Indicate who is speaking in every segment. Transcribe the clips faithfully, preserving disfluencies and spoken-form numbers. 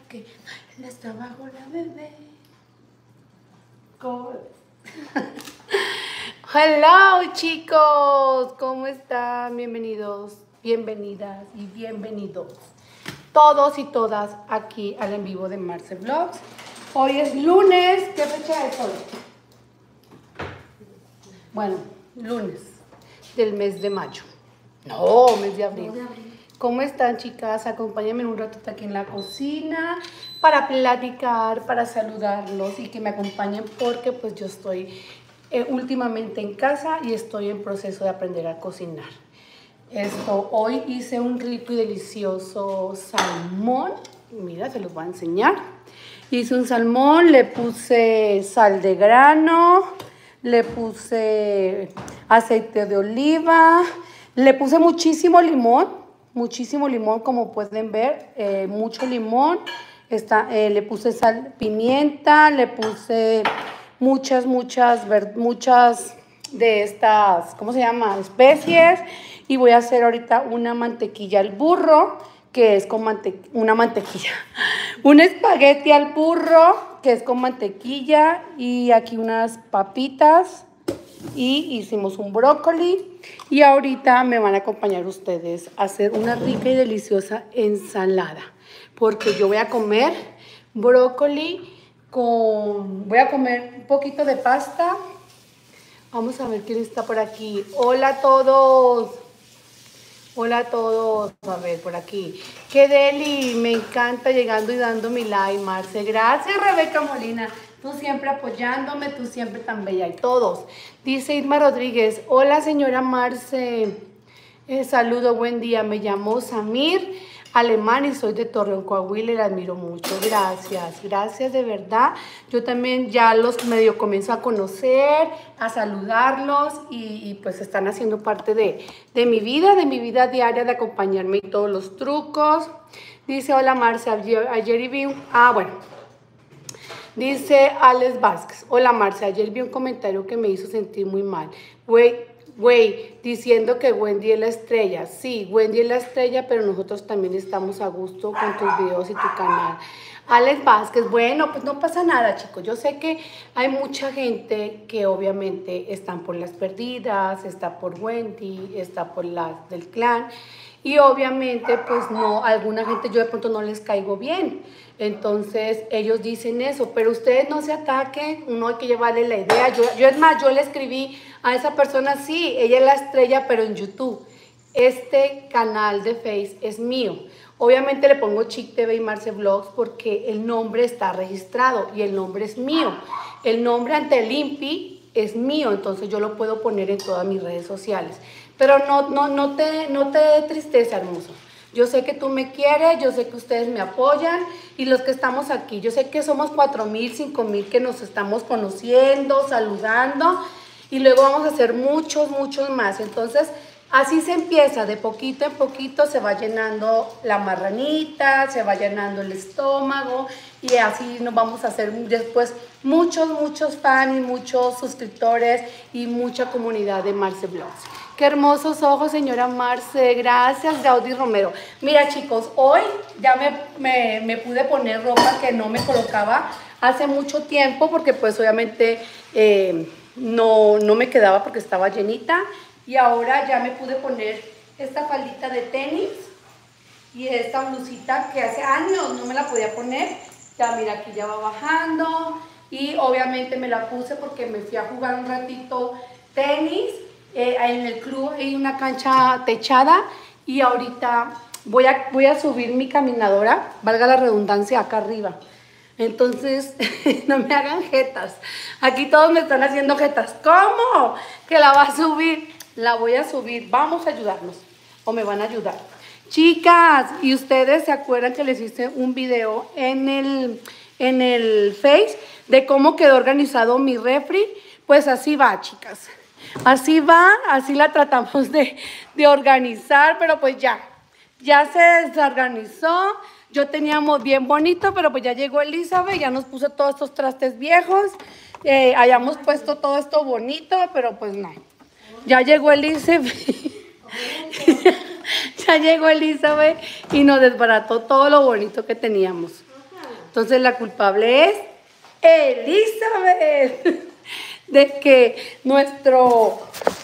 Speaker 1: que él está bajo la bebé. ¿Cómo ves? Hello chicos, ¿cómo están? Bienvenidos, bienvenidas y bienvenidos todos y todas aquí al en vivo de Marce Vlogs. Hoy es lunes, ¿qué fecha es hoy? Bueno, lunes del mes de mayo. No, mes de abril. No, de abril. ¿Cómo están, chicas? Acompáñenme un ratito aquí en la cocina para platicar, para saludarlos y que me acompañen porque pues yo estoy eh, últimamente en casa y estoy en proceso de aprender a cocinar. Esto, hoy hice un rico y delicioso salmón. Mira, se los voy a enseñar. Hice un salmón, le puse sal de grano, le puse aceite de oliva, le puse muchísimo limón. Muchísimo limón, como pueden ver, eh, mucho limón. Está, eh, le puse sal, pimienta, le puse muchas, muchas, muchas de estas, ¿cómo se llama? Especies. Y voy a hacer ahorita una mantequilla al burro, que es con mante una mantequilla. Un espagueti al burro, que es con mantequilla. Y aquí unas papitas. Y hicimos un brócoli y ahorita me van a acompañar ustedes a hacer una rica y deliciosa ensalada porque yo voy a comer brócoli con, voy a comer un poquito de pasta. Vamos a ver quién está por aquí. Hola a todos. Hola a todos. A ver, por aquí. Qué deli, me encanta llegando y dando mi like, Marce. Gracias, Rebeca Molina. Tú siempre apoyándome, tú siempre tan bella. Y todos. Dice Irma Rodríguez. Hola, señora Marce. Eh, saludo, buen día. Me llamo Samir Alemán y soy de Torreón, Coahuila y la admiro mucho. Gracias, gracias de verdad. Yo también ya los medio comienzo a conocer, a saludarlos y, y pues están haciendo parte de, de mi vida, de mi vida diaria, de acompañarme y todos los trucos. Dice, hola Marce, ayer, ayer vi un... Ah, bueno. Dice Alex Vázquez, hola Marce, ayer vi un comentario que me hizo sentir muy mal. Güey, güey, diciendo que Wendy es la estrella. Sí, Wendy es la estrella, pero nosotros también estamos a gusto con tus videos y tu canal. Alex Vázquez, bueno, pues no pasa nada, chicos. Yo sé que hay mucha gente que obviamente están por las perdidas, está por Wendy, está por las del clan. Y obviamente, pues no, a alguna gente yo de pronto no les caigo bien. Entonces, ellos dicen eso, pero ustedes no se ataquen, uno hay que llevarle la idea. Yo, yo es más, yo le escribí a esa persona, sí, ella es la estrella, pero en YouTube. Este canal de Face es mío. Obviamente le pongo Chic T V y Marce Vlogs porque el nombre está registrado y el nombre es mío. El nombre ante el I N P I es mío, entonces yo lo puedo poner en todas mis redes sociales. Pero no, no, no, te, no te dé tristeza, hermoso. Yo sé que tú me quieres, yo sé que ustedes me apoyan y los que estamos aquí, yo sé que somos cuatro mil, cinco mil que nos estamos conociendo, saludando y luego vamos a hacer muchos, muchos más. Entonces, así se empieza, de poquito en poquito se va llenando la marranita, se va llenando el estómago y así nos vamos a hacer después muchos, muchos fans y muchos suscriptores y mucha comunidad de Marce Vlogs. Qué hermosos ojos, señora Marce. Gracias, Gaudí Romero. Mira, chicos, hoy ya me, me, me pude poner ropa que no me colocaba hace mucho tiempo porque pues obviamente eh, no, no me quedaba porque estaba llenita. Y ahora ya me pude poner esta faldita de tenis y esta blusita que hace años no me la podía poner. Ya mira, aquí ya va bajando y obviamente me la puse porque me fui a jugar un ratito tenis. Eh, en el club hay una cancha techada y ahorita voy a, voy a subir mi caminadora, valga la redundancia, acá arriba. Entonces, no me hagan jetas. Aquí todos me están haciendo jetas. ¿Cómo? ¿Que la va a subir? La voy a subir. Vamos a ayudarnos. O me van a ayudar. Chicas, ¿y ustedes se acuerdan que les hice un video en el, en el Face de cómo quedó organizado mi refri? Pues así va, chicas. Así va, así la tratamos de, de organizar, pero pues ya, ya se desorganizó. Yo teníamos bien bonito, pero pues ya llegó Elizabeth, ya nos puso todos estos trastes viejos. Eh, hayamos puesto todo esto bonito, pero pues no. Ya llegó Elizabeth. Ya llegó Elizabeth y nos desbarató todo lo bonito que teníamos. Entonces la culpable es Elizabeth de que nuestro,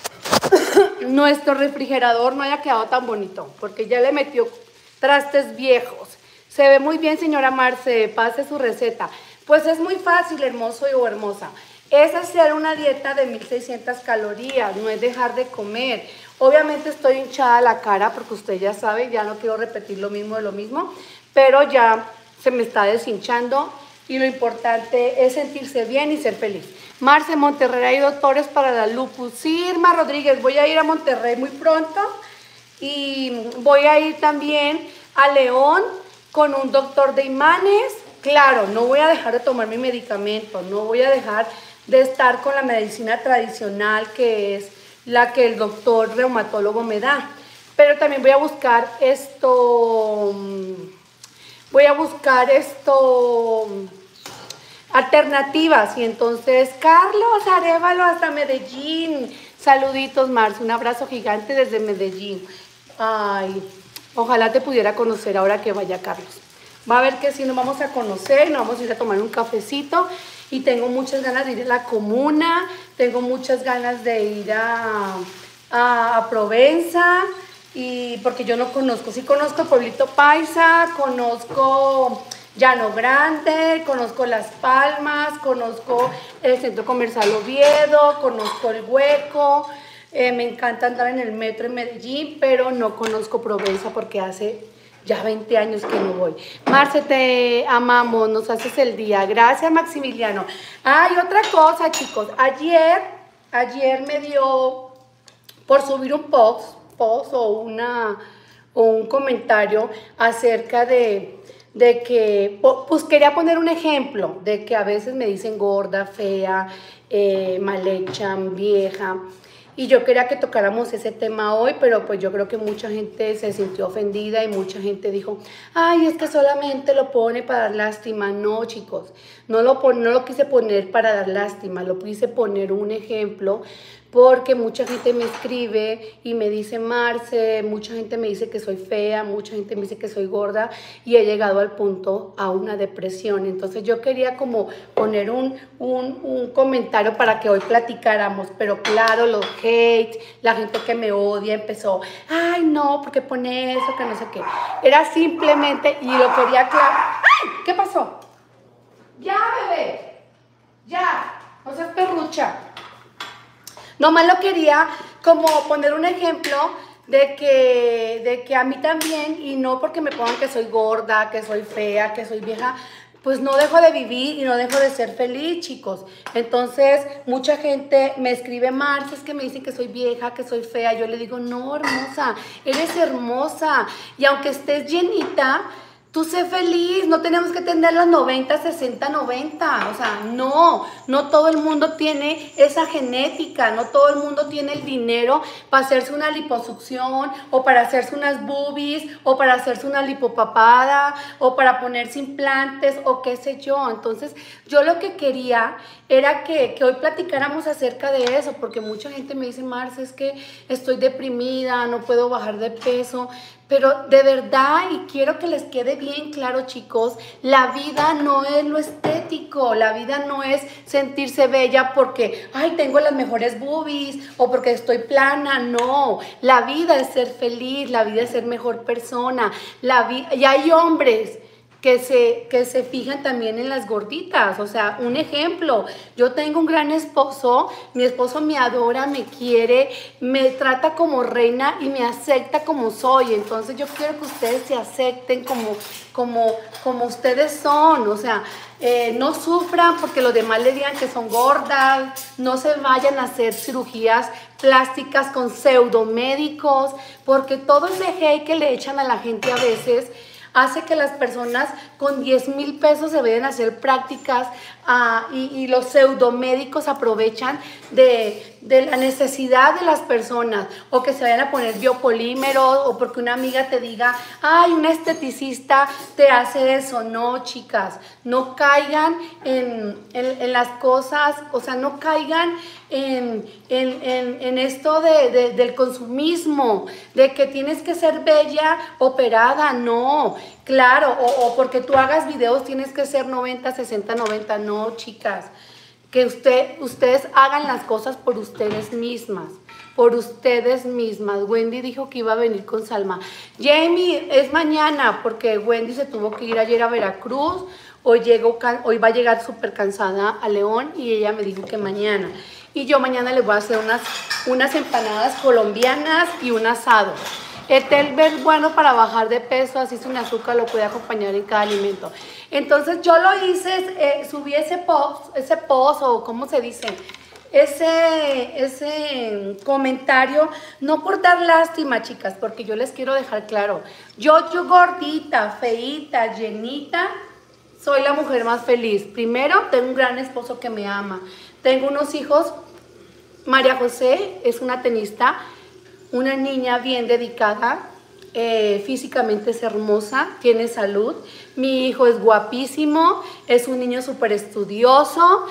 Speaker 1: nuestro refrigerador no haya quedado tan bonito, porque ya le metió trastes viejos. Se ve muy bien, señora Marce, pase su receta. Pues es muy fácil, hermoso o hermosa. Es hacer una dieta de mil seiscientas calorías, no es dejar de comer. Obviamente estoy hinchada la cara porque usted ya sabe, ya no quiero repetir lo mismo de lo mismo, pero ya se me está deshinchando y lo importante es sentirse bien y ser feliz. Marce, Monterrey hay doctores para la lupus. Sí, Irma Rodríguez, voy a ir a Monterrey muy pronto y voy a ir también a León con un doctor de imanes. Claro, no voy a dejar de tomar mi medicamento, no voy a dejar de estar con la medicina tradicional que es la que el doctor reumatólogo me da. Pero también voy a buscar esto, voy a buscar esto, alternativas. Y entonces, Carlos Arévalo hasta Medellín. Saluditos, Marce, un abrazo gigante desde Medellín. Ay, ojalá te pudiera conocer ahora que vaya Carlos. Va a ver que sí nos vamos a conocer, nos vamos a ir a tomar un cafecito y tengo muchas ganas de ir a la comuna, tengo muchas ganas de ir a, a, a Provenza, y porque yo no conozco, sí conozco Pueblito Paisa, conozco Llano Grande, conozco Las Palmas, conozco el Centro Comercial Oviedo, conozco El Hueco. Eh, me encanta andar en el metro en Medellín, pero no conozco Provenza porque hace ya veinte años que no voy. Marce, te amamos, nos haces el día. Gracias, Maximiliano. Hay otra cosa, chicos. Ayer, ayer me dio por subir un post, post o, una, o un comentario acerca de, de que, pues quería poner un ejemplo, de que a veces me dicen gorda, fea, eh, mal hecha, vieja. Y yo quería que tocáramos ese tema hoy, pero pues yo creo que mucha gente se sintió ofendida y mucha gente dijo, ay, es que solamente lo pone para dar lástima. No, chicos, no lo, pon, no lo quise poner para dar lástima, lo quise poner un ejemplo porque mucha gente me escribe y me dice, Marce, mucha gente me dice que soy fea, mucha gente me dice que soy gorda y he llegado al punto a una depresión. Entonces yo quería como poner un, un, un comentario para que hoy platicáramos, pero claro, los hate, la gente que me odia empezó, ay no, ¿por qué pone eso? Que no sé qué. Era simplemente, y lo quería aclarar. ¡Ay! ¿Qué pasó? Ya, bebé, ya, no seas perrucha. Nomás lo quería como poner un ejemplo de que, de que a mí también, y no porque me pongan que soy gorda, que soy fea, que soy vieja, pues no dejo de vivir y no dejo de ser feliz, chicos. Entonces, mucha gente me escribe, Marce, es que me dicen que soy vieja, que soy fea. Yo le digo, no, hermosa, eres hermosa. Y aunque estés llenita, tú sé feliz, no tenemos que tener las noventa, sesenta, noventa, o sea, no, no todo el mundo tiene esa genética, no todo el mundo tiene el dinero para hacerse una liposucción, o para hacerse unas boobies, o para hacerse una lipopapada, o para ponerse implantes, o qué sé yo. Entonces, yo lo que quería era que, que hoy platicáramos acerca de eso, porque mucha gente me dice, Marce, es que estoy deprimida, no puedo bajar de peso. Pero de verdad, y quiero que les quede bien claro, chicos, la vida no es lo estético, la vida no es sentirse bella porque, ay, tengo las mejores boobies o porque estoy plana. No, la vida es ser feliz, la vida es ser mejor persona. La vida, y hay hombres que se, que se fijan también en las gorditas. O sea, un ejemplo, yo tengo un gran esposo, mi esposo me adora, me quiere, me trata como reina y me acepta como soy. Entonces yo quiero que ustedes se acepten como, como, como ustedes son. O sea, eh, no sufran porque los demás le digan que son gordas, no se vayan a hacer cirugías plásticas con pseudomédicos, porque todo ese hate que le echan a la gente a veces hace que las personas con diez mil pesos se vayan a hacer prácticas uh, y, y los pseudomédicos aprovechan de, de la necesidad de las personas, o que se vayan a poner biopolímeros, o porque una amiga te diga, ay, una esteticista te hace eso. No, chicas, no caigan en, en, en las cosas, o sea, no caigan en, en, en, en esto de, de, del consumismo, de que tienes que ser bella operada. No, claro, o, o porque tú hagas videos tienes que ser noventa, sesenta, noventa. No, chicas. Que usted, ustedes hagan las cosas por ustedes mismas. Por ustedes mismas. Wendy dijo que iba a venir con Salma. Jamie, es mañana, porque Wendy se tuvo que ir ayer a Veracruz. Hoy, llegó, hoy va a llegar súper cansada a León y ella me dijo que mañana. Y yo mañana les voy a hacer unas, unas empanadas colombianas y un asado. Etel es bueno para bajar de peso, así sin azúcar lo puede acompañar en cada alimento. Entonces yo lo hice, eh, subí ese post, ese post o cómo se dice, ese, ese comentario, no por dar lástima, chicas, porque yo les quiero dejar claro, yo, yo gordita, feíta, llenita, soy la mujer más feliz. Primero, tengo un gran esposo que me ama, tengo unos hijos. María José es una tenista, una niña bien dedicada, eh, físicamente es hermosa, tiene salud. Mi hijo es guapísimo, es un niño súper estudioso,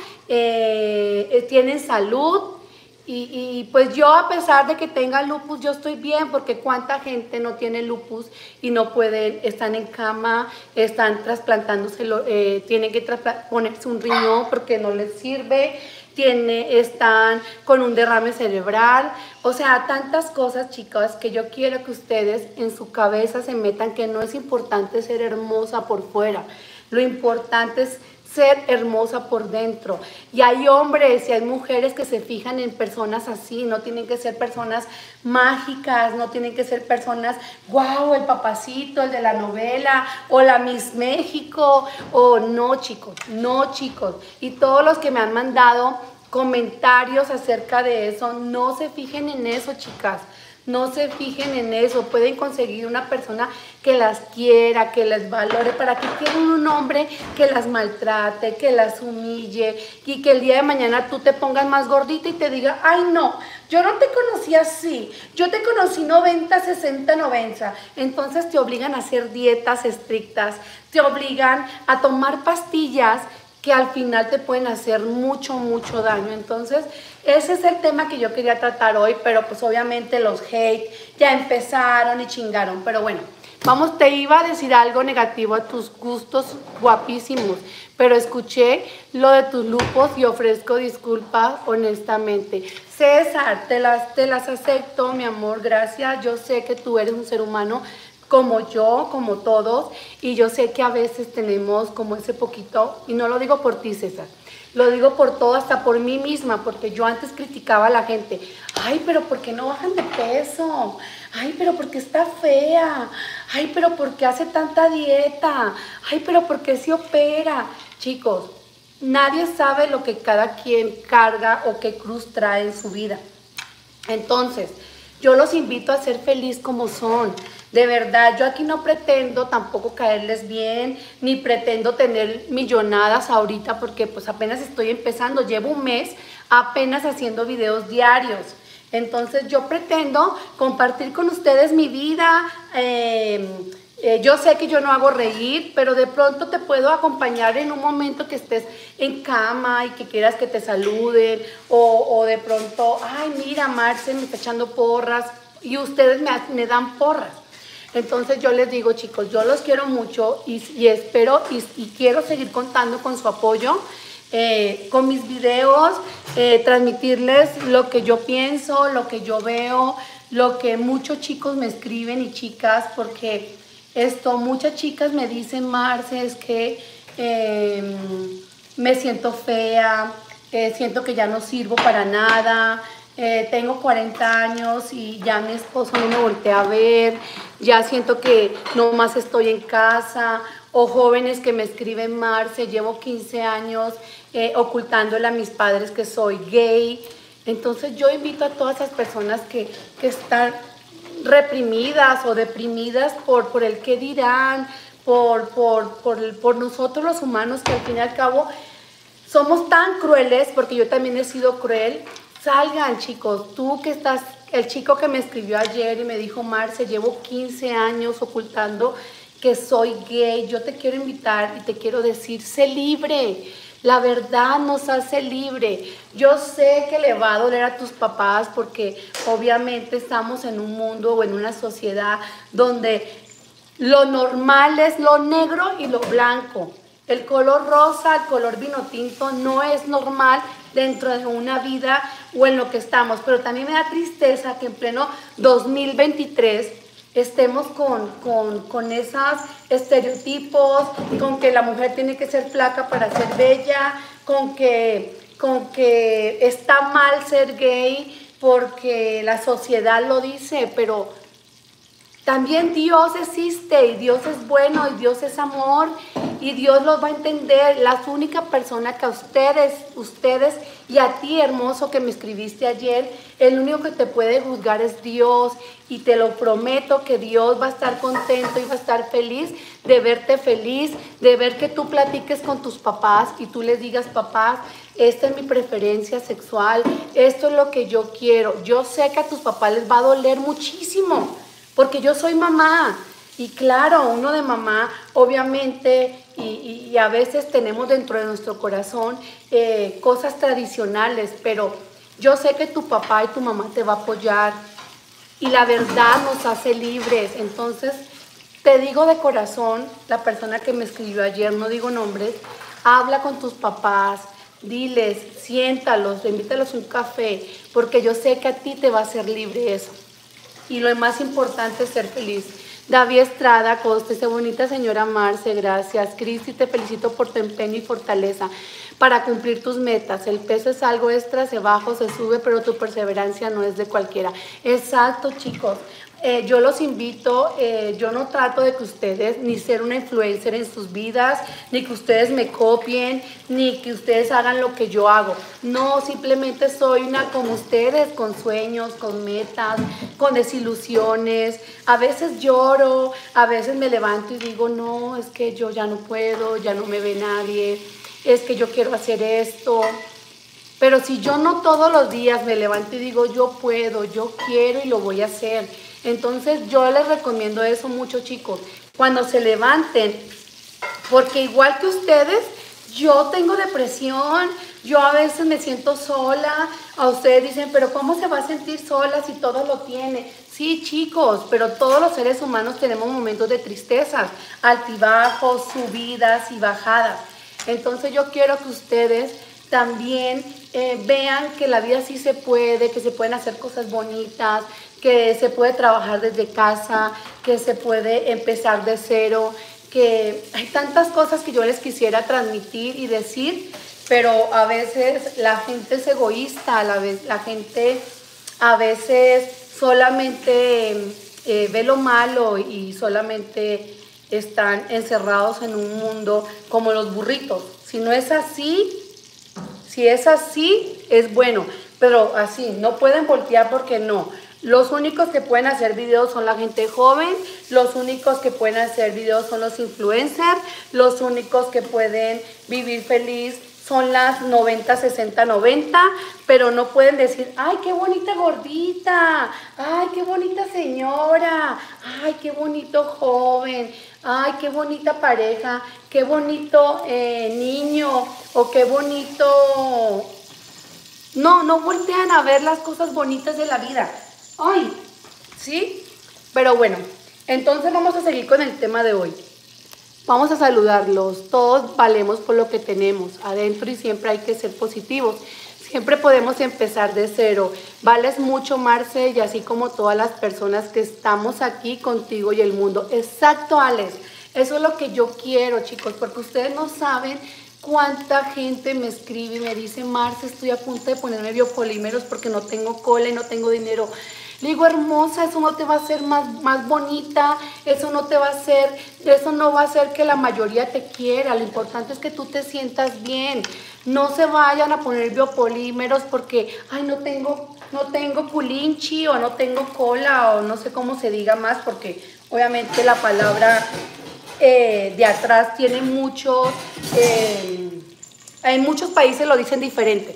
Speaker 1: eh, tiene salud. Y, y pues yo, a pesar de que tenga lupus, yo estoy bien, porque cuánta gente no tiene lupus y no pueden, están en cama, están trasplantándose, eh, tienen que ponerse un riñón porque no les sirve. Tiene, están con un derrame cerebral, o sea, tantas cosas, chicas, que yo quiero que ustedes en su cabeza se metan, que no es importante ser hermosa por fuera, lo importante es ser hermosa por dentro. Y hay hombres y hay mujeres que se fijan en personas así, no tienen que ser personas mágicas, no tienen que ser personas, wow, el papacito, el de la novela, o la Miss México, o no, chicos, no, chicos. Y todos los que me han mandado comentarios acerca de eso, no se fijen en eso, chicas. No se fijen en eso, pueden conseguir una persona que las quiera, que les valore. ¿Para qué quieren un hombre que las maltrate, que las humille y que el día de mañana tú te pongas más gordita y te diga, ay no, yo no te conocí así, yo te conocí noventa, sesenta, noventa? Entonces te obligan a hacer dietas estrictas, te obligan a tomar pastillas que al final te pueden hacer mucho, mucho daño. Entonces, ese es el tema que yo quería tratar hoy, pero pues obviamente los hate ya empezaron y chingaron. Pero bueno, vamos, te iba a decir algo negativo a tus gustos guapísimos, pero escuché lo de tus lupos y ofrezco disculpas honestamente. César, te las, te las acepto, mi amor, gracias. Yo sé que tú eres un ser humano como yo, como todos, y yo sé que a veces tenemos como ese poquito, y no lo digo por ti, César, lo digo por todo, hasta por mí misma, porque yo antes criticaba a la gente, ay, pero ¿por qué no bajan de peso? Ay, pero ¿por qué está fea? Ay, pero ¿por qué hace tanta dieta? Ay, pero ¿por qué se opera? Chicos, nadie sabe lo que cada quien carga o qué cruz trae en su vida. Entonces, yo los invito a ser feliz como son. De verdad, yo aquí no pretendo tampoco caerles bien, ni pretendo tener millonadas ahorita, porque pues apenas estoy empezando, llevo un mes apenas haciendo videos diarios. Entonces yo pretendo compartir con ustedes mi vida. Eh, eh, yo sé que yo no hago reír, pero de pronto te puedo acompañar en un momento que estés en cama y que quieras que te saluden, o, o de pronto, ay, mira, Marce me está echando porras, y ustedes me, me dan porras. Entonces yo les digo, chicos, yo los quiero mucho y, y espero y, y quiero seguir contando con su apoyo, eh, con mis videos, eh, transmitirles lo que yo pienso, lo que yo veo, lo que muchos chicos me escriben y chicas, porque esto, muchas chicas me dicen, Marce, es que eh, me siento fea, eh, siento que ya no sirvo para nada. Eh, tengo cuarenta años y ya mi esposo no me voltea a ver, ya siento que no más estoy en casa, o jóvenes que me escriben, Marce, llevo quince años eh, ocultándole a mis padres que soy gay. Entonces yo invito a todas esas personas que, que están reprimidas o deprimidas por, por el qué dirán, por, por, por, por nosotros los humanos, que al fin y al cabo somos tan crueles, porque yo también he sido cruel. Salgan, chicos, tú que estás, el chico que me escribió ayer y me dijo, Marce, llevo quince años ocultando que soy gay, yo te quiero invitar y te quiero decir, sé libre, la verdad nos hace libre. Yo sé que le va a doler a tus papás porque obviamente estamos en un mundo o en una sociedad donde Lo normal es lo negro y lo blanco. El color rosa, el color vino tinto no es normal dentro de una vida o en lo que estamos. Pero también me da tristeza que en pleno dos mil veintitrés estemos con, con, con esos estereotipos, con que la mujer tiene que ser flaca para ser bella, con que, con que está mal ser gay porque la sociedad lo dice, pero también Dios existe y Dios es bueno y Dios es amor y Dios los va a entender. La única persona que a ustedes, ustedes y a ti, hermoso, que me escribiste ayer, el único que te puede juzgar es Dios, y te lo prometo que Dios va a estar contento y va a estar feliz de verte feliz, de ver que tú platiques con tus papás y tú les digas: papás, esta es mi preferencia sexual, esto es lo que yo quiero. Yo sé que a tus papás les va a doler muchísimo, porque yo soy mamá, y claro, uno de mamá, obviamente, y, y, y a veces tenemos dentro de nuestro corazón eh, cosas tradicionales, pero yo sé que tu papá y tu mamá te va a apoyar, y la verdad nos hace libres. Entonces, te digo de corazón, la persona que me escribió ayer, no digo nombres, habla con tus papás, diles, siéntalos, invítalos a un café, porque yo sé que a ti te va a hacer libre eso. Y lo más importante es ser feliz. David Estrada Costa dice: bonita señora Marce, gracias. Cristi, te felicito por tu empeño y fortaleza para cumplir tus metas. El peso es algo extra, se baja o se sube, pero tu perseverancia no es de cualquiera. Exacto, chicos. Eh, yo los invito, eh, yo no trato de que ustedes ni ser una influencer en sus vidas, ni que ustedes me copien, ni que ustedes hagan lo que yo hago. No, simplemente soy una como ustedes, con sueños, con metas, con desilusiones. A veces lloro, a veces me levanto y digo: no, es que yo ya no puedo, ya no me ve nadie, es que yo quiero hacer esto. Pero si yo no todos los días me levanto y digo: yo puedo, yo quiero y lo voy a hacer. Entonces yo les recomiendo eso mucho, chicos, cuando se levanten, porque igual que ustedes, yo tengo depresión, yo a veces me siento sola. A ustedes dicen: pero ¿cómo se va a sentir sola si todo lo tiene? Sí, chicos, pero todos los seres humanos tenemos momentos de tristezas, altibajos, subidas y bajadas. Entonces yo quiero que ustedes también eh, vean que la vida sí se puede, que se pueden hacer cosas bonitas, que se puede trabajar desde casa, que se puede empezar de cero, que hay tantas cosas que yo les quisiera transmitir y decir, pero a veces la gente es egoísta, la, vez, la gente a veces solamente eh, ve lo malo y solamente están encerrados en un mundo como los burritos. Si no es así, si es así, es bueno, pero así, no pueden voltear porque no. Los únicos que pueden hacer videos son la gente joven, los únicos que pueden hacer videos son los influencers, los únicos que pueden vivir feliz son las noventa, sesenta, noventa, pero no pueden decir: ay, qué bonita gordita, ay, qué bonita señora, ay, qué bonito joven, ay, qué bonita pareja, qué bonito eh, niño, o qué bonito... No, no voltean a ver las cosas bonitas de la vida. Ay, ¿sí? Pero bueno, entonces vamos a seguir con el tema de hoy. Vamos a saludarlos. Todos valemos por lo que tenemos adentro y siempre hay que ser positivos. Siempre podemos empezar de cero. Vales mucho, Marce, y así como todas las personas que estamos aquí contigo y el mundo. Exacto, Alex. Eso es lo que yo quiero, chicos, porque ustedes no saben cuánta gente me escribe y me dice: Marce, estoy a punto de ponerme biopolímeros porque no tengo cola y no tengo dinero. Le digo: hermosa, eso no te va a hacer más, más bonita, eso no te va a hacer, eso no va a hacer que la mayoría te quiera. Lo importante es que tú te sientas bien. No se vayan a poner biopolímeros porque, ay, no tengo, no tengo culinchi, o no tengo cola, o no sé cómo se diga más, porque obviamente la palabra eh, de atrás tiene muchos, eh, en muchos países lo dicen diferente.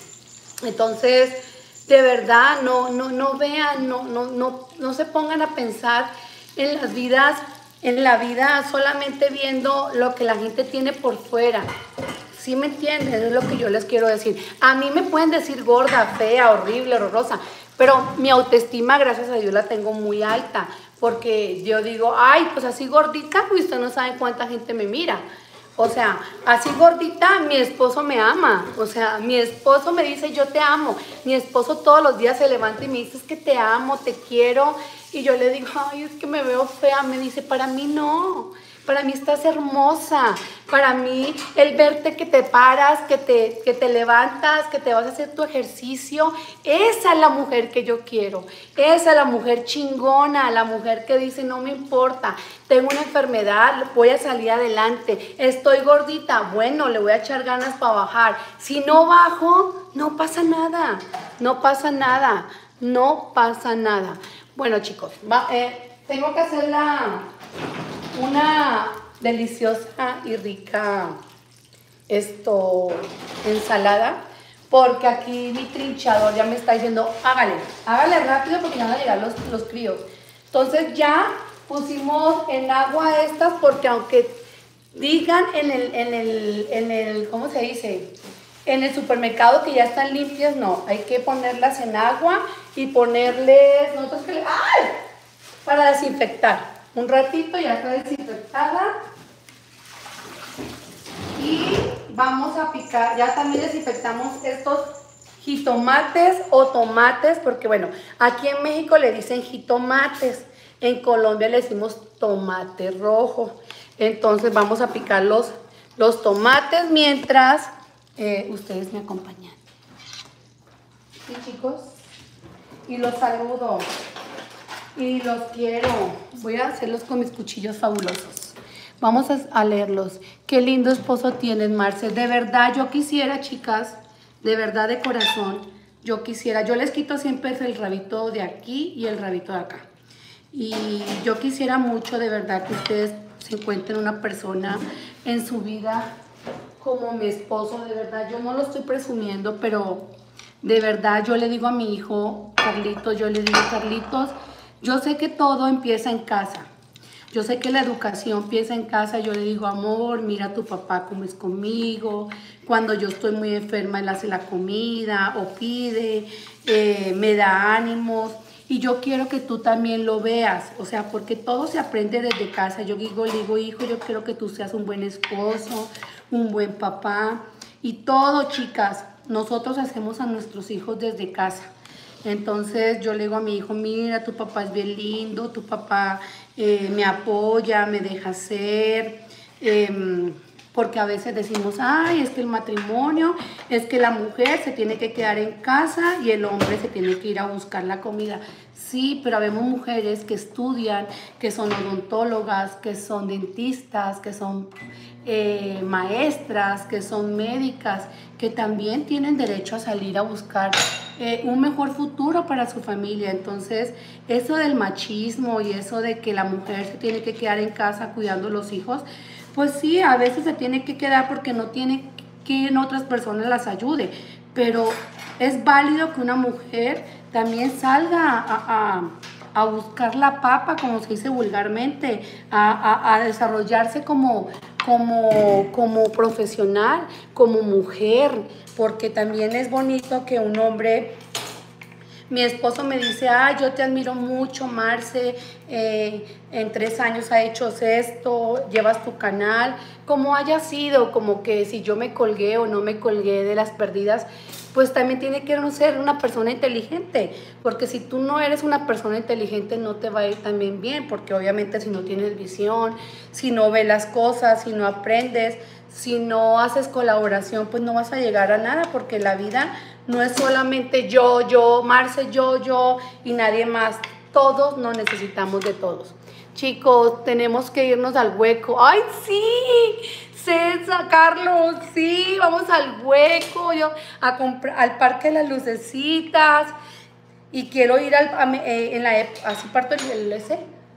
Speaker 1: Entonces, de verdad, no, no, no vean, no, no, no, no se pongan a pensar en las vidas, en la vida solamente viendo lo que la gente tiene por fuera. ¿Sí me entienden? Eso es lo que yo les quiero decir. A mí me pueden decir gorda, fea, horrible, horrorosa, pero mi autoestima, gracias a Dios, la tengo muy alta. porque yo digo, ay, pues así gordita, pues usted no sabe cuánta gente me mira. O sea, así gordita, mi esposo me ama. O sea, mi esposo me dice, yo te amo. Mi esposo todos los días se levanta y me dice, es que te amo, te quiero. Y yo le digo, ay, es que me veo fea. Me dice, para mí no. Para mí estás hermosa. Para mí el verte que te paras, que te, que te levantas, que te vas a hacer tu ejercicio. Esa es la mujer que yo quiero. Esa es la mujer chingona, la mujer que dice, no me importa. Tengo una enfermedad, voy a salir adelante. Estoy gordita, bueno, le voy a echar ganas para bajar. Si no bajo, no pasa nada. No pasa nada. No pasa nada. Bueno, chicos, va, eh, tengo que hacer la... una deliciosa y rica esto, ensalada, porque aquí mi trinchador ya me está diciendo, hágale, hágale rápido porque van a llegar los, los críos. Entonces ya pusimos en agua estas porque aunque digan en el, en el, en el, ¿cómo se dice? En el supermercado que ya están limpias, no, hay que ponerlas en agua y ponerles, nosotros que le, ¡ay! Para desinfectar. Un ratito ya está desinfectada y vamos a picar, ya también desinfectamos estos jitomates o tomates, porque bueno, aquí en México le dicen jitomates, en Colombia le decimos tomate rojo. Entonces vamos a picar los, los tomates mientras eh, ustedes me acompañan. Sí, chicos, y los saludo. Y los quiero. Voy a hacerlos con mis cuchillos fabulosos. Vamos a leerlos. Qué lindo esposo tienes, Marce. De verdad, yo quisiera, chicas, de verdad, de corazón, yo quisiera. Yo les quito siempre el rabito de aquí y el rabito de acá. Y yo quisiera mucho, de verdad, que ustedes se encuentren una persona en su vida como mi esposo. De verdad, yo no lo estoy presumiendo, pero de verdad, yo le digo a mi hijo, Carlitos, yo le digo, Carlitos, yo sé que todo empieza en casa. Yo sé que la educación empieza en casa. Yo le digo, amor, mira a tu papá cómo es conmigo. Cuando yo estoy muy enferma, él hace la comida o pide, eh, me da ánimos. Y yo quiero que tú también lo veas. O sea, porque todo se aprende desde casa. Yo digo, le digo, hijo, yo quiero que tú seas un buen esposo, un buen papá. Y todo, chicas, nosotros hacemos a nuestros hijos desde casa. Entonces yo le digo a mi hijo, mira, tu papá es bien lindo, tu papá eh, me apoya, me deja ser, eh, porque a veces decimos, ay, es que el matrimonio, es que la mujer se tiene que quedar en casa y el hombre se tiene que ir a buscar la comida. Sí, pero vemos mujeres que estudian, que son odontólogas, que son dentistas, que son eh, maestras, que son médicas, que también tienen derecho a salir a buscar eh, un mejor futuro para su familia. Entonces, eso del machismo y eso de que la mujer se tiene que quedar en casa cuidando a los hijos, pues sí, a veces se tiene que quedar porque no tiene que en otras personas las ayude, pero es válido que una mujer también salga a, a, a buscar la papa, como se dice vulgarmente, a, a, a desarrollarse como, como, como profesional, como mujer, porque también es bonito que un hombre... Mi esposo me dice, ah, yo te admiro mucho, Marce, eh, en tres años has hecho esto, llevas tu canal, como haya sido, como que si yo me colgué o no me colgué de las perdidas, pues también tiene que ser una persona inteligente, porque si tú no eres una persona inteligente no te va a ir también bien, porque obviamente si no tienes visión, si no ves las cosas, si no aprendes, si no haces colaboración, pues no vas a llegar a nada, porque la vida no es solamente yo, yo, Marce, yo, yo y nadie más. Todos nos necesitamos de todos. Chicos, tenemos que irnos al hueco. ¡Ay, sí! César, Carlos, sí, vamos al hueco, yo a comprar al Parque de las Lucecitas. Y quiero ir al, a, eh, en la, así parto el, el ese.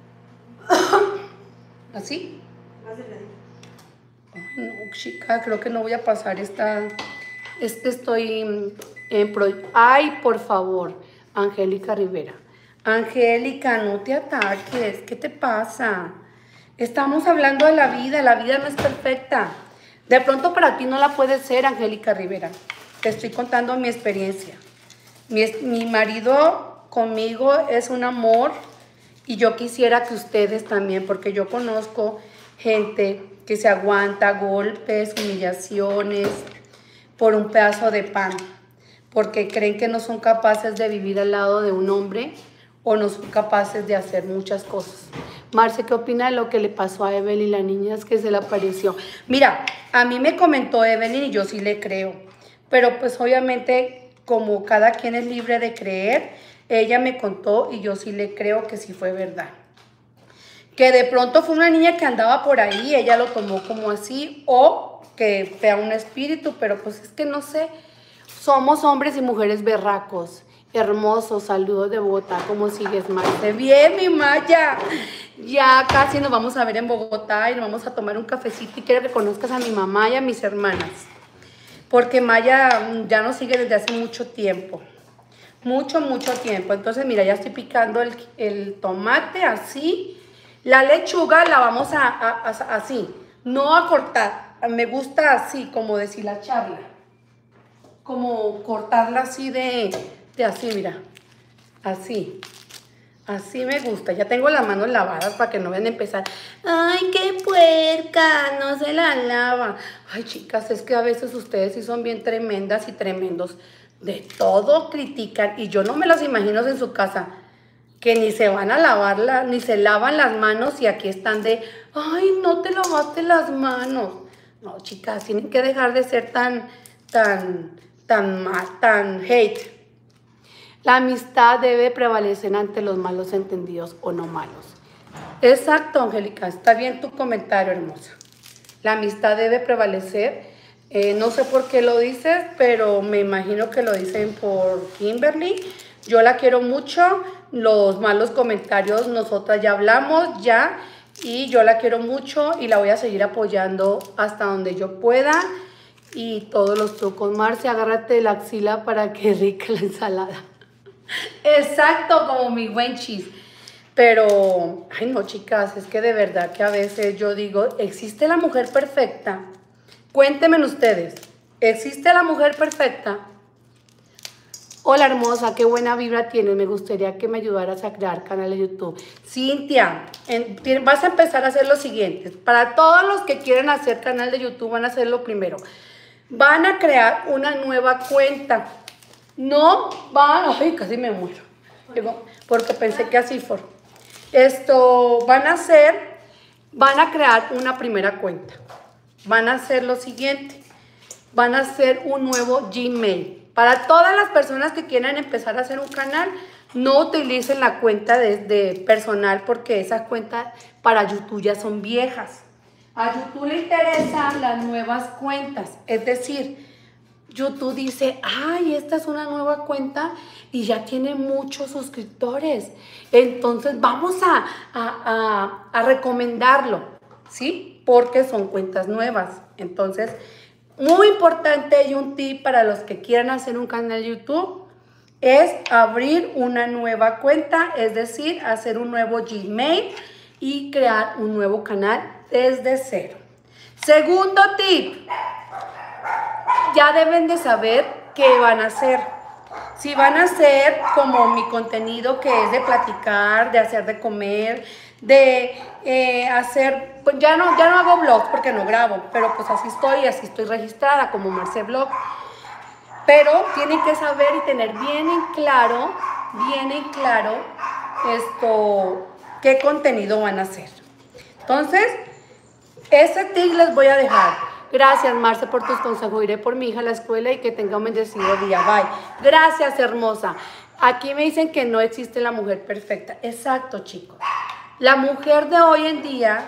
Speaker 1: ¿Así? Ay, no, chica, creo que no voy a pasar esta... Este estoy en pro... Ay, por favor, Angélica Rivera. Angélica, no te ataques. ¿Qué te pasa? Estamos hablando de la vida. La vida no es perfecta. De pronto para ti no la puede ser, Angélica Rivera. Te estoy contando mi experiencia. Mi, mi marido conmigo es un amor Y yo quisiera que ustedes también, porque yo conozco gente que se aguanta golpes, humillaciones por un pedazo de pan, porque creen que no son capaces de vivir al lado de un hombre o no son capaces de hacer muchas cosas. Marce, ¿qué opina de lo que le pasó a Evelyn, la niña es que se le apareció? Mira, a mí me comentó Evelyn y yo sí le creo, pero pues obviamente como cada quien es libre de creer, ella me contó y yo sí le creo que sí fue verdad. Que de pronto fue una niña que andaba por ahí, ella lo tomó como así, o que sea un espíritu, pero pues es que no sé, somos hombres y mujeres berracos, hermosos, saludos de Bogotá, ¿cómo sigues, Marce? Bien, mi Maya, ya casi nos vamos a ver en Bogotá y nos vamos a tomar un cafecito y quiero que conozcas a mi mamá y a mis hermanas, porque Maya ya nos sigue desde hace mucho tiempo, mucho, mucho tiempo. Entonces, mira, ya estoy picando el, el tomate así. La lechuga la vamos a, a, a así, no a cortar. Me gusta así, como deshilacharla. Como cortarla así de, de así, mira. Así. Así me gusta. Ya tengo las manos lavadas para que no vayan a empezar. ¡Ay, qué puerca! No se la lava. Ay, chicas, es que a veces ustedes sí son bien tremendas y tremendos. De todo critican. Y yo no me los imagino en su casa. Que ni se van a lavar, la, ni se lavan las manos y aquí están de, ay, no te lavaste las manos. No, chicas, tienen que dejar de ser tan, tan, tan mal, tan hate. La amistad debe prevalecer ante los malos entendidos o no malos. Exacto, Angélica, está bien tu comentario, hermosa. La amistad debe prevalecer. Eh, no sé por qué lo dices, pero me imagino que lo dicen por Kimberly. Yo la quiero mucho. Los malos comentarios, nosotras ya hablamos, ya, y yo la quiero mucho y la voy a seguir apoyando hasta donde yo pueda. Y todos los trucos. Marce, agárrate de la axila para que rica la ensalada. Exacto, como mi buen cheese. Pero, ay no, chicas, es que de verdad que a veces yo digo, ¿existe la mujer perfecta? Cuéntenme ustedes, ¿existe la mujer perfecta? Hola hermosa, qué buena vibra tienes, me gustaría que me ayudaras a crear canal de YouTube. Cintia, en, vas a empezar a hacer lo siguiente, para todos los que quieren hacer canal de YouTube van a hacer lo primero, van a crear una nueva cuenta, no van, ay casi me muero, porque pensé que así fue, esto van a hacer, van a crear una primera cuenta, van a hacer lo siguiente, van a hacer un nuevo Gmail. Para todas las personas que quieran empezar a hacer un canal, no utilicen la cuenta de, de personal porque esas cuentas para YouTube ya son viejas. A YouTube le interesan las nuevas cuentas. Es decir, YouTube dice, ay, esta es una nueva cuenta y ya tiene muchos suscriptores. Entonces vamos a, a, a, a recomendarlo, ¿sí? Porque son cuentas nuevas. Entonces, muy importante y un tip para los que quieran hacer un canal de YouTube es abrir una nueva cuenta, es decir, hacer un nuevo Gmail y crear un nuevo canal desde cero. Segundo tip, ya deben de saber qué van a hacer. Si van a hacer como mi contenido que es de platicar, de hacer de comer, de eh, hacer, pues ya no, ya no hago vlogs porque no grabo, pero pues así estoy, así estoy registrada como Marce Vlog. Pero tienen que saber y tener bien en claro, bien en claro esto, qué contenido van a hacer. Entonces, ese tip les voy a dejar. Gracias, Marce, por tus consejos. Iré por mi hija a la escuela y que tenga un bendecido día. Bye. Gracias, hermosa. Aquí me dicen que no existe la mujer perfecta. Exacto, chicos. La mujer de hoy en día,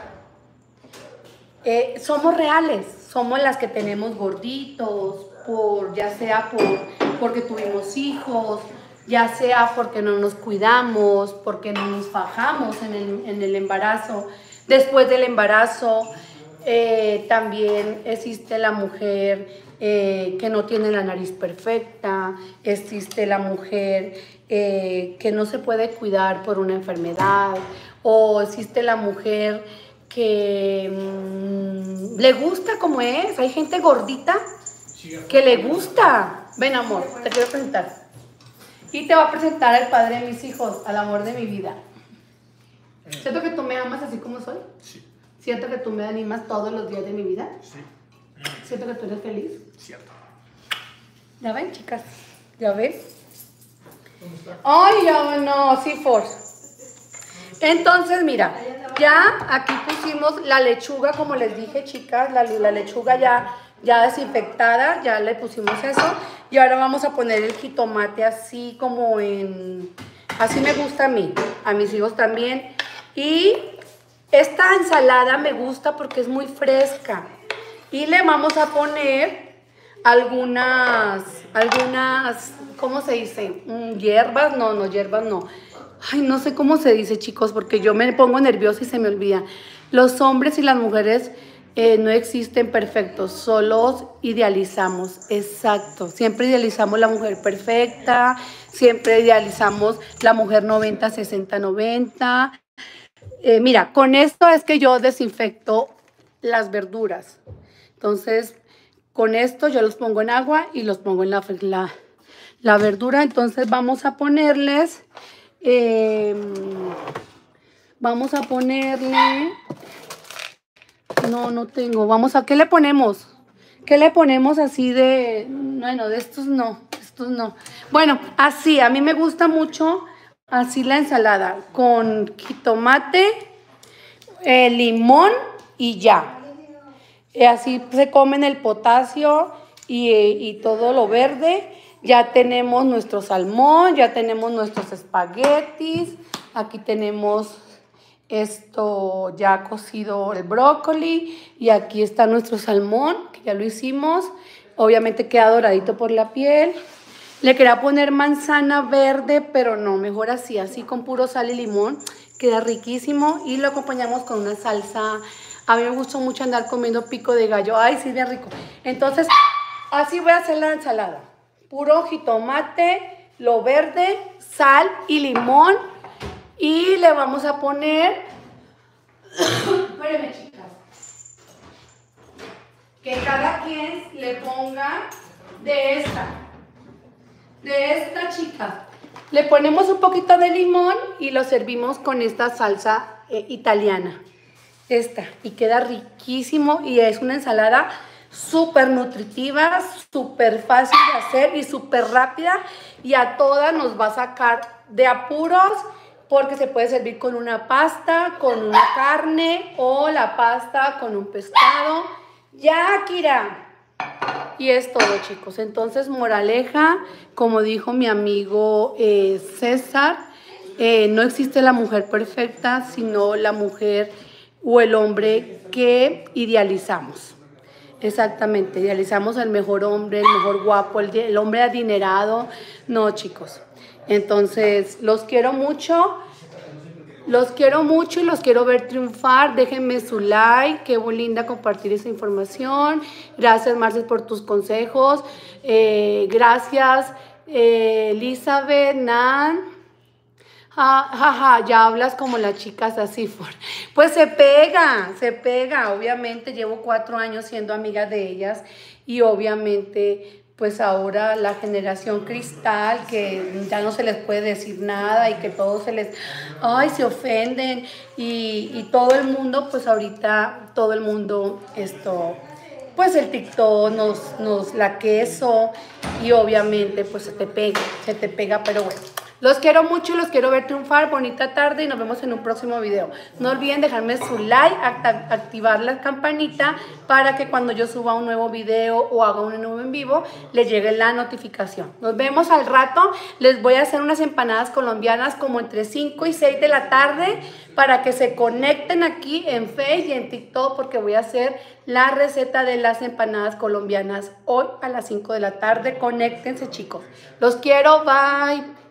Speaker 1: eh, somos reales. Somos las que tenemos gorditos, por, ya sea por, porque tuvimos hijos, ya sea porque no nos cuidamos, porque no nos fajamos en el, en el embarazo. Después del embarazo, eh, también existe la mujer eh, que no tiene la nariz perfecta, existe la mujer eh, que no se puede cuidar por una enfermedad, o existe la mujer que mmm, le gusta como es. Hay gente gordita que le gusta. Ven, amor, te quiero presentar. Y te va a presentar al padre de mis hijos, al amor de mi vida. ¿Siento que tú me amas así como soy?
Speaker 2: Sí.
Speaker 1: ¿Siento que tú me animas todos los días de mi vida?
Speaker 2: Sí.
Speaker 1: ¿Siento que tú eres feliz?
Speaker 2: Cierto.
Speaker 1: ¿Ya ven, chicas? ¿Ya ven? Ay, ya no, sí, force. Entonces, mira, ya aquí pusimos la lechuga, como les dije, chicas, la, la lechuga ya, ya desinfectada, ya le pusimos eso. Y ahora vamos a poner el jitomate así como en... Así me gusta a mí, a mis hijos también. Y esta ensalada me gusta porque es muy fresca. Y le vamos a poner algunas, algunas, ¿cómo se dice? ¿Hierbas? No, no, hierbas no. Ay, no sé cómo se dice, chicos, porque yo me pongo nerviosa y se me olvida. Los hombres y las mujeres eh, no existen perfectos, solos idealizamos, exacto. Siempre idealizamos la mujer perfecta, siempre idealizamos la mujer noventa, sesenta, noventa. Eh, mira, con esto es que yo desinfecto las verduras. Entonces, con esto yo los pongo en agua y los pongo en la, la, la verdura. Entonces vamos a ponerles... Eh, vamos a ponerle, no, no tengo, vamos a, ¿qué le ponemos? ¿Qué le ponemos así de, bueno, de estos no, estos no. Bueno, así, a mí me gusta mucho así la ensalada, con jitomate, eh, limón y ya. Y así se comen el potasio y, y todo lo verde. Ya tenemos nuestro salmón, ya tenemos nuestros espaguetis. Aquí tenemos esto ya cocido, el brócoli. Y aquí está nuestro salmón, que ya lo hicimos. Obviamente queda doradito por la piel. Le quería poner manzana verde, pero no, mejor así, así con puro sal y limón. Queda riquísimo y lo acompañamos con una salsa. A mí me gusta mucho andar comiendo pico de gallo. Ay, sí, bien rico. Entonces, así voy a hacer la ensalada. Puro jitomate, lo verde, sal y limón. Y le vamos a poner... Espérenme, chicas. Que cada quien le ponga de esta. De esta, chica. Le ponemos un poquito de limón y lo servimos con esta salsa eh, italiana. Esta. Y queda riquísimo y es una ensalada súper nutritiva, súper fácil de hacer y súper rápida. Y a todas nos va a sacar de apuros porque se puede servir con una pasta, con una carne o la pasta con un pescado. Ya, Kira. Y es todo, chicos. Entonces, moraleja, como dijo mi amigo eh, César, eh, no existe la mujer perfecta, sino la mujer o el hombre que idealizamos. Exactamente, idealizamos al mejor hombre, el mejor guapo, el, el hombre adinerado. No, chicos. Entonces, los quiero mucho. Los quiero mucho y los quiero ver triunfar. Déjenme su like. Qué linda compartir esa información. Gracias, Marces, por tus consejos. Eh, gracias, eh, Elizabeth, Nan. Ja, ja, ja, ya hablas como las chicas así. Pues se pega, se pega. Obviamente llevo cuatro años siendo amiga de ellas y obviamente... pues ahora la generación cristal, que ya no se les puede decir nada y que todos se les, ay, se ofenden y, y todo el mundo, pues ahorita todo el mundo, esto, pues el TikTok nos, nos la queso y obviamente pues se te pega, se te pega, pero bueno. Los quiero mucho y los quiero ver triunfar. Bonita tarde y nos vemos en un próximo video. No olviden dejarme su like, activar la campanita para que cuando yo suba un nuevo video o haga un nuevo en vivo, les llegue la notificación. Nos vemos al rato. Les voy a hacer unas empanadas colombianas como entre cinco y seis de la tarde para que se conecten aquí en Facebook y en TikTok porque voy a hacer la receta de las empanadas colombianas hoy a las cinco de la tarde. Conéctense, chicos. Los quiero. Bye.